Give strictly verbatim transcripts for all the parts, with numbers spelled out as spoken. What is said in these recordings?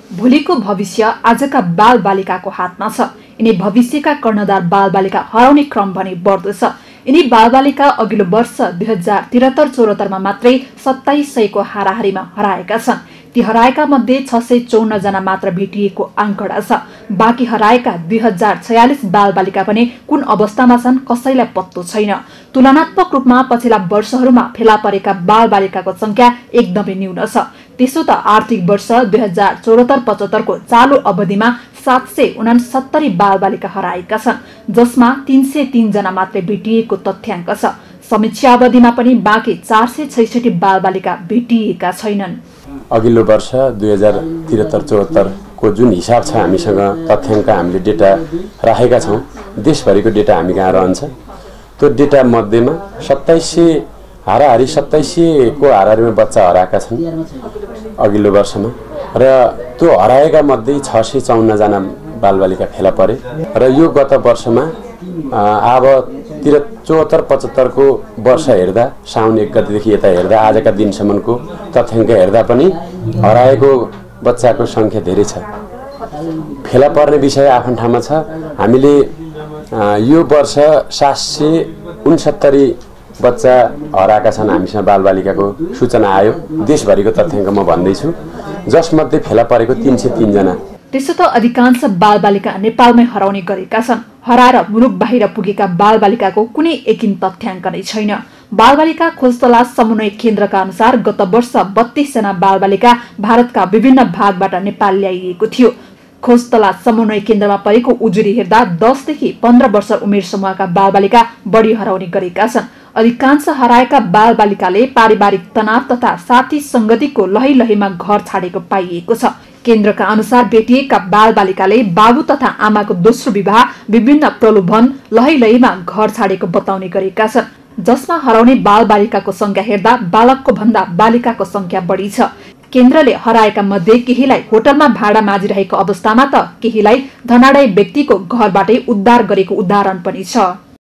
भोलिको भविष्य आजका बालबालिकाको हातमा छ। यिनी भविष्यका कर्णधार बालबालिका हराउने क्रम भने बढ्दछ। यिनी बालबालिका अघिल्लो वर्ष दुई हजार त्रिहत्तर चौहत्तरमा मात्रै सत्ताइस सयको हाराहारीमा हराएका छन्। ती हराएका मध्ये छ सय चौन्न जना मात्र भेटिएको आंकडा छ। बाँकी हराएका दुई हजार छयालिस बालबालिका पनि कुन अवस्थामा छन् कसैलाई पत्तो छैन। तुलनात्मक रूपमा पछिल्ला वर्षहरूमा फेला परेका बालबालिकाको संख्या एकदमै न्यून छ। त्यसो त आर्थिक वर्ष दुई हजार चौहत्तर पचहत्तरको चालु अवधिमा सात सय उनासत्तरी बालबालिका हराएका छन्, जसमा तीन सय तीन जना मात्रै भेटिएको तथ्याङ्क छ। समीक्षा अवधिमा पनि बाँकी चार सय छैसठी बालबालिका भेटिएका छैनन्। अघिल्लो वर्ष दुई हजार त्रिहत्तर चौहत्तरको जुन हिसाब छ, हामीसँग तथ्याङ्क हामीले डेटा राखेका छौँ, देशभरिको डेटा हामी कहाँ रहन्छ। त्यो डेटा मध्येमा सत्ताइस सय हाराहारी सत्ताइस सयको हाराहारीमा बच्चा हराएका छन् अघिल्लो वर्षमा, र त्यो हराएका मध्ये छ सय चौन्न जना बालबालिका फेला परे। र यो गत वर्षमा अब तिर चौहत्तर पचहत्तरको वर्ष हेर्दा, साउन एक गतिदेखि यता हेर्दा आजका दिनसम्मको तथ्याङ्क हेर्दा पनि हराएको बच्चाको सङ्ख्या धेरै छ। फेला पर्ने विषय आफ्नो ठाउँमा छ। हामीले यो वर्ष सात सय उनसत्तरी बच्चा हराएका छन् हामीसँग बालबालिकाको सूचना आयो। देशभरिको तथ्याङ्क म भन्दैछु, जसमध्ये फेला परेको तीन सय तीन जना। त्यसो त अधिकांश बालबालिका नेपालमै हराउने गरेका छन्। हराएर मुलुक बाहिर पुगेका बालबालिकाको कुनै एकिन तथ्याङ्क नै छैन। बालबालिका खोज तलास समन्वय केन्द्रका अनुसार गत वर्ष बत्तीस जना बालबालिका भारतका विभिन्न भागबाट नेपाल ल्याइएको थियो। खोज तलास समन्वय केन्द्रमा परेको उजुरी हेर्दा दसदेखि पन्ध्र वर्ष उमेर समूहका बालबालिका बढी हराउने गरेका छन्। अधिकांश हराएका बालबालिकाले पारिवारिक तनाव तथा साथी संगतिको लही लहीमा घर छाडेको पाइएको छ। केन्द्रका अनुसार भेटिएका बालबालिकाले बाबु तथा आमाको दोस्रो विवाह, विभिन्न प्रलोभन, लही लहीमा घर छाडेको बताउने गरेका छन्। जसमा हराउने बालबालिकाको संख्या हेर्दा बालकको भन्दा बालिकाको संख्या बढी छ। केन्द्रले हराएका मध्ये केहीलाई होटलमा भाडा माझिरहेको अवस्थामा त केहीलाई धनाढ्य व्यक्तिको घरबाटै उद्धार गरेको उदाहरण पनि छ।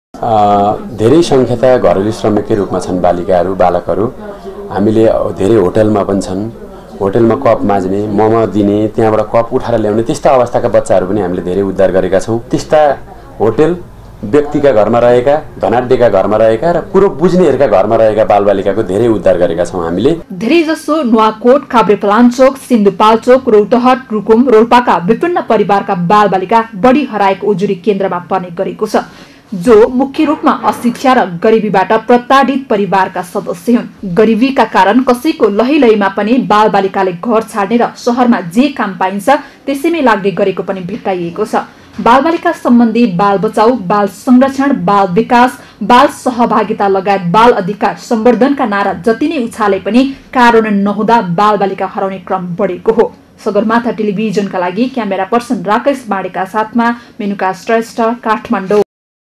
धेरै संख्या त घरेलु श्रमिककै रूपमा छन् बालिकाहरू, बालकहरू। हामीले धेरै होटलमा पनि छन्। होटलमा कप माझ्ने, मोमो दिने, त्यहाँबाट कप उठाएर ल्याउने त्यस्ता अवस्थाका बच्चाहरू पनि हामीले धेरै उद्धार गरेका छौँ। त्यस्ता होटल व्यक्तिका घरमा रहेका, धनाढ्यका घरमा रहेका र कुरो बुझ्नेहरूका घरमा रहेका बालबालिकाको धेरै उद्धार गरेका छौँ हामीले। धेरै जसो नुवाकोट, काभ्रेपलाञ्चोक, सिन्धुपाल्चोक, रौतहट, रुकुम, रोल्पाका विभिन्न परिवारका बालबालिका बढी हराएको उजुरी केन्द्रमा पर्ने गरेको छ, जो मुख्य रूपमा अशिक्षा र गरिबीबाट प्रताडित परिवारका सदस्य हुन्। गरिबीका कारण कसैको लही लहीमा पनि बालबालिकाले घर छाड्ने र शहरमा जे काम पाइन्छ त्यसैमै लाग्ने गरेको पनि भेट्टाइएको छ। बालबालिका सम्बन्धी बाल बचाउ, बाल संरक्षण, बाल विकास, बाल सहभागिता लगायत बाल अधिकार सम्वर्धनका नारा जति नै उछाले पनि कार्यान्वयन नहुँदा बालबालिका हराउने क्रम बढेको हो। सगरमाथा टेलिभिजनका लागि क्यामेरा पर्सन राकेश बाडेका साथमा मेनुका श्रेष्ठ, काठमाडौँ।